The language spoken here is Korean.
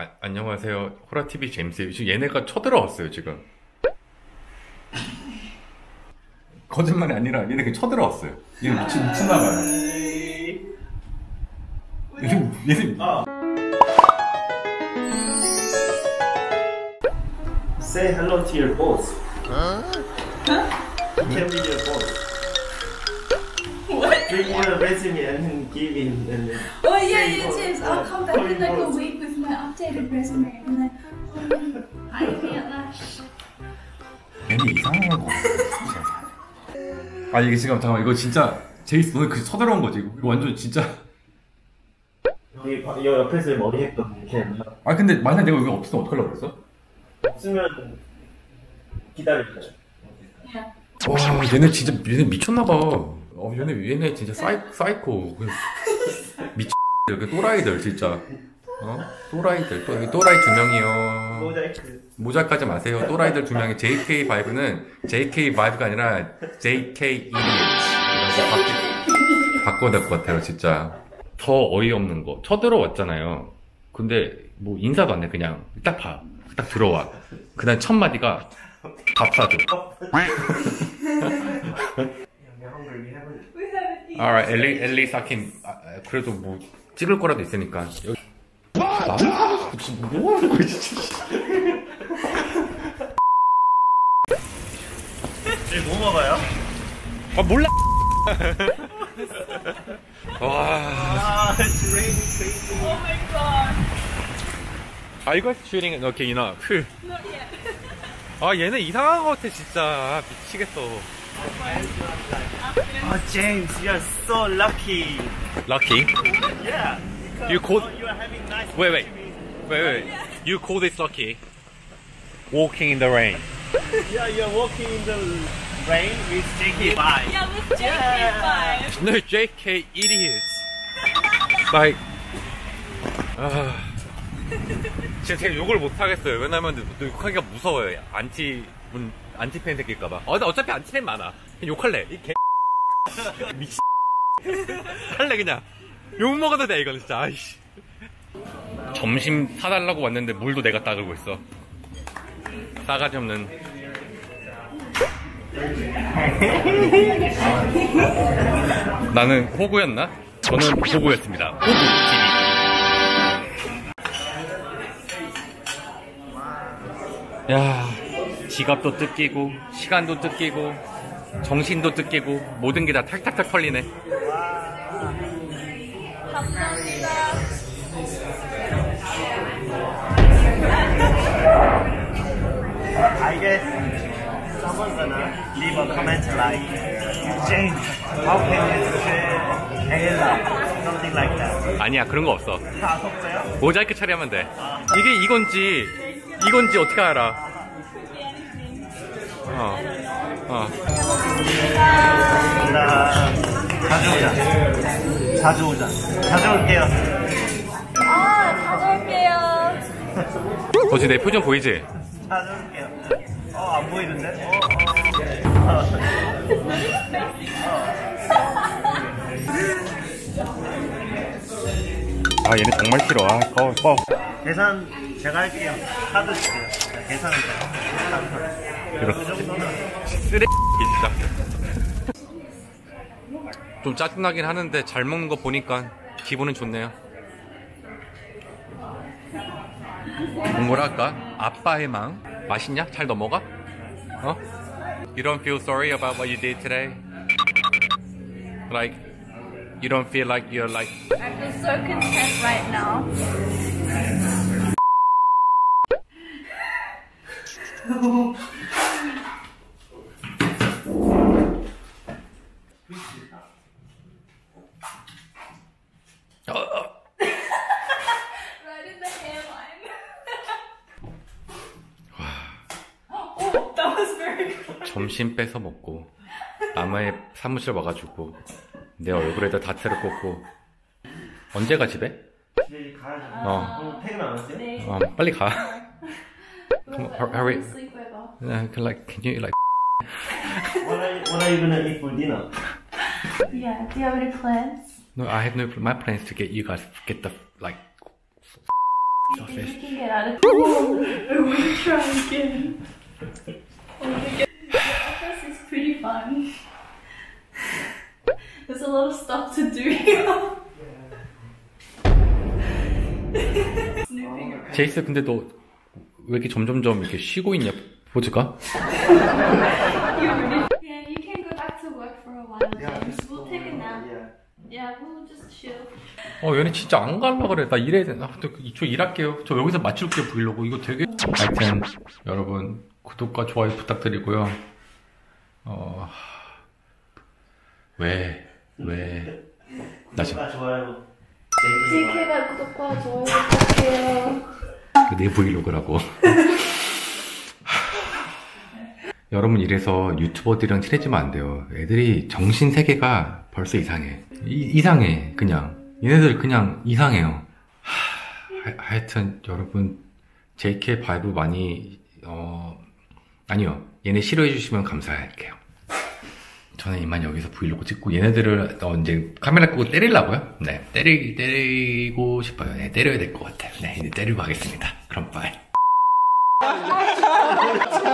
안녕하세요. 호라TV 제임스예요. 지금 얘네가 쳐들어왔어요, 지금. 거짓말이 아니라 얘네가 쳐들어왔어요. 얘네 미친나봐요. 얘네. Say hello to your boss. Huh? Tell me your boss. What? Bring your resume and give him. And Oh yeah, James. I'll come back in like a week with my updated resume and then I can't lash. 얘네 이상한 거. 아 이게 지금 잠깐만 이거 진짜 제이스 너는 그 쳐들어온 거지. 이거 완전 진짜. 여기 옆에서 머리 했거든. 걔는. 아 근데 만약 내가 여기 없으면 어떡하려고 그랬어? 없으면 기다려줘. 와 얘네 진짜 얘네 미쳤나봐. 얘네 진짜 사이코 미친 그 또라이들 진짜. 또라이들 또 여기 또라이 2명이요. 모자이크. 모자까지 마세요. 또라이들 2명이 JK 바이브는 JK 바이브가 아니라 JK idiots 이라고 바꿔야 될 것 같아요 진짜. 더 어이없는 거 쳐들어왔잖아요. 근데 뭐 인사도 안 해. 그냥 딱 들어와. 그다음 첫 마디가 밥 사줘. Alright, 엘리 사킴. 그래도 뭐 찍을 거라도 있으니까. 나는 뭐 하는 거야 진짜. 지금 뭐 먹어요? 아 몰라. 와. It's raining crazy. Oh my god. Are you guys shooting? Okay, you know. Not yet. 아 얘네 이상한 거 같아 진짜. 미치겠어. Oh, James, you are so lucky. Lucky? Yeah. You call? You are having nice. Wait. You call this lucky? Walking in the rain. Yeah, you're walking in the rain with JK Bye. Yeah, with JK5. No, JK idiots. Like, 제가 욕을 못 하겠어요. 왜냐면 욕하기가 무서워요. 안티팬 새끼일까봐. 나 어차피 안티팬 많아. 그냥 욕할래. 이 개. 미친. 할래 그냥. 욕 먹어도 돼 이건 진짜. 아이씨. 점심 사달라고 왔는데 물도 내가 따르고 있어. 싸가지 없는. 나는 호구였나? 저는 호구였습니다. 호구 TV. 야, 지갑도 뜯기고 시간도 뜯기고 정신도 뜯기고 모든 게 다 탁탁탁 털리네. 감사합니다. I guess someone's gonna leave a comment like, James, how can you say Ella? Something like that. 아니야 그런 거 없어. 다 없어요? 모자이크 처리하면 돼. 이게 이건지 어떻게 알아? 자주 오자. 자주 올게요. 자주 올게요. 지금 내 표정 보이지? 자주 올게요. 안 보이는데? 얘네 정말 싫어. 꺼. 계산 제가 할게요. 카드 주세요. 계산은 제가. 이렇게 쓰레기 진짜. 좀 짜증나긴 하는데 잘 먹는 거 보니까 기분은 좋네요. 뭐랄까? 아빠의 마음? 맛있냐? 잘 넘어가? You don't feel sorry about what you did today? Like, you don't feel like you're like... I feel so content right now. Right in the hairline. Oh, that was very good. 점심 뺏어 먹고 남의 사무실 와가지고 내 얼굴에다 다트를 꽂고. 언제 가 집에? 집에 가야죠. 퇴근 안 하세요? 빨리 가. Come on, hurry. Sleepover. Can you like? What are you gonna eat for dinner? Yeah, do you have any plans? No, I have my plans to get you guys get the like So You fast. can get out of Oh, I want to try again. This is pretty fun. There's a lot of stuff to do here. Snooping around. 제이스 근데 너 왜 이렇게 점점점 이렇게 쉬고 있냐? 보여줄까? Yeah, you can go back to work for a while. James. We'll take a nap. Yeah, we'll just chill. 얘네 진짜 안 갈라 그래. 나 일해야 돼. 저 일할게요. 저 여기서 맞출게요, 브이로그. 이거 되게. 하여튼, 여러분, 구독과 좋아요 부탁드리고요. 나 지금 좋아요. JK가 구독과 좋아요 부탁해요. 내 브이로그라고. 여러분 이래서 유튜버들이랑 친해지면 안 돼요. 애들이 정신 세계가 벌써 이상해. 이상해 그냥. 얘네들 그냥 이상해요. 하여튼 여러분 JK 바이브 많이 아니요 얘네 싫어해 주시면 감사할게요. 저는 이만 여기서 브이로그 찍고 얘네들을 이제 카메라 끄고 때리려고요. 네, 때리고 싶어요. 네, 때려야 될 것 같아요. 네, 이제 때리고 가겠습니다. 그럼 빠이.